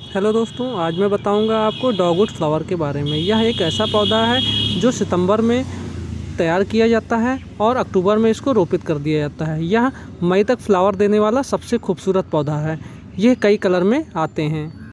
Hello दोस्तों, आज मैं बताऊंगा आपको डॉगवुड फ्लावर के बारे में। यह एक ऐसा पौधा है जो सितंबर में तैयार किया जाता है और अक्टूबर में इसको रोपित कर दिया जाता है। यह मई तक फ्लावर देने वाला सबसे खूबसूरत पौधा है। यह कई कलर में आते हैं।